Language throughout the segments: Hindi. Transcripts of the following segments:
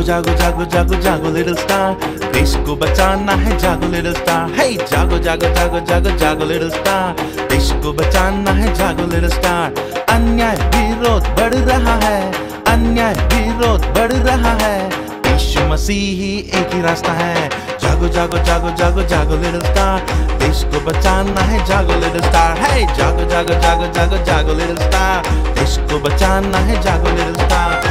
जागो जागो जागो जागो लिटिल स्टार, देश को बचाना है जागो लिटिल स्टार। हे जागो जागो जागो जागो जागो लिटिल स्टार, देश को बचाना है जागो लिटिल स्टार। अन्याय विरोध बढ़ रहा है, अन्याय विरोध बढ़ रहा है, यीशु मसीह ही एक ही रास्ता है। जागो जागो जागो जागो जागो लिटिल स्टार, देश को बचाना है जागो लिटिल स्टार। हे जागो जागो जागो जागो जागो लिटिल स्टार, देश को बचाना है जागो लिटिल स्टार।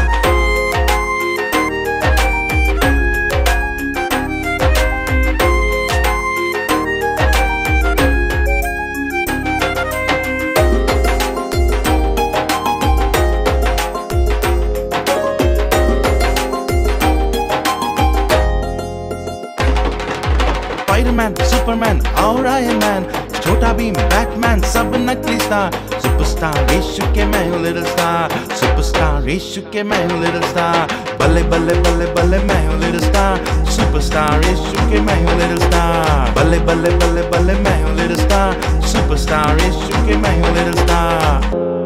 स्पाइडरमैन, सुपरमैन और iron man, Chhota Bheem, Batman, सब नकली स्टार। सुपरस्टार यीशु के मैं हूँ लिटिल स्टार, सुपरस्टार यीशु के मैं हूँ लिटिल स्टार। बल्ले बल्ले बल्ले बल्ले मैं हूँ लिटिल स्टार, सुपरस्टार यीशु के मैं हूँ लिटिल स्टार। बल्ले बल्ले बल्ले बल्ले मैं हूँ लिटिल स्टार, सुपरस्टार यीशु के मैं हूँ लिटिल स्टार।